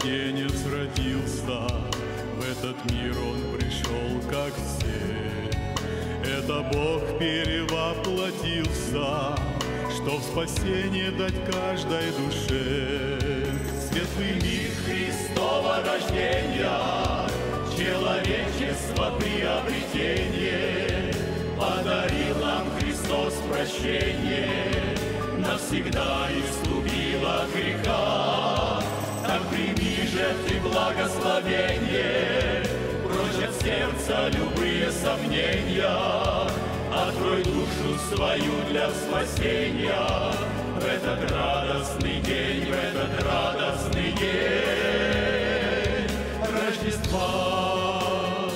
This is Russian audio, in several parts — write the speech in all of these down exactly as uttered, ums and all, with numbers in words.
младенец родился, в этот мир он пришел, как все. Это Бог перевоплотился, чтоб спасение дать каждой душе. Светлый миг Христова рождения, человечество приобретение, подарил нам Христос прощение, навсегда искупил от греха. Так прими же ты благословение, прочь от сердца любые сомнения, открой душу свою для спасения в этот радостный день, в этот радостный день Рождества.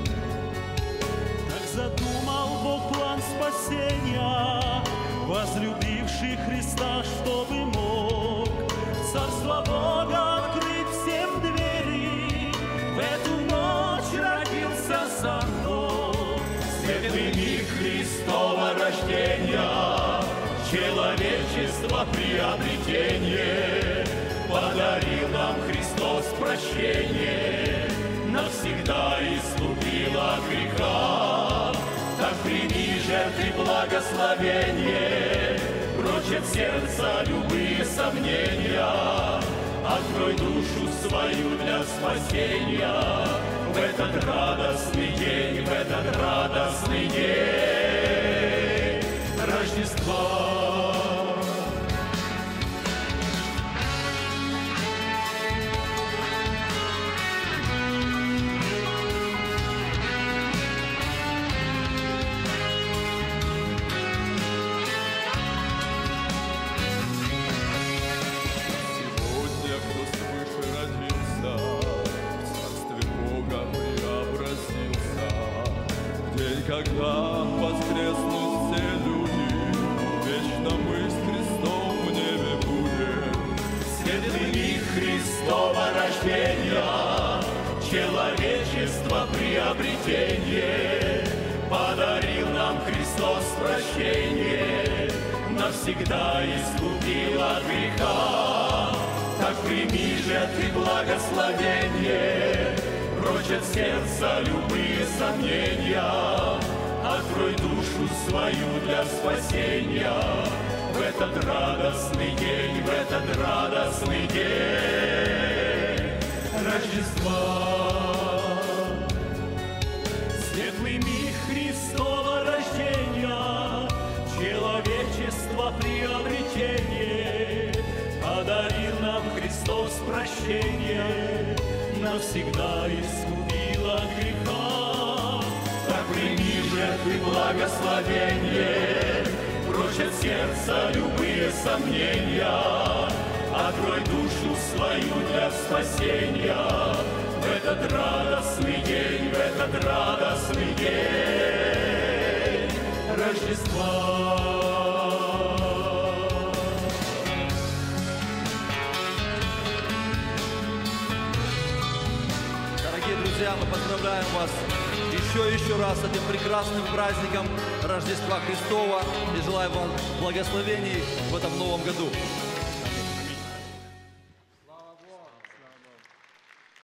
Так задумал Бог план спасения, возлюбивший Христа, чтобы мог царство Бога открыть всем двери. В эту ночь родился Сан Бог. Светлый миг Христова рождения, человечество приобретение, подарил нам Христос прощение, навсегда искупил от греха. Так прими же ты благословение, прочь от сердца любые сомнения, открой душу свою для спасения в этот радостный день, в этот радостный день Рождества. Когда воскреснут все люди, вечно мы с Христом в небе будем. Светлый миг Христова рождения, человечество приобретение, подарил нам Христос прощение, навсегда искупил от греха. Так прими же ты благословение, прочь от сердца любые сомнения, открой душу свою для спасения в этот радостный день, в этот радостный день Рождества. Светлый миг Христова рождения, человечество приобретение, подарил нам Христос прощение, навсегда искупил от греха. Так прими же ты благословение, прочь от сердца любые сомнения, открой душу свою для спасения в этот радостный день, в этот радостный день Рождества. Друзья, мы поздравляем вас еще и еще раз с этим прекрасным праздником Рождества Христова и желаем вам благословений в этом новом году.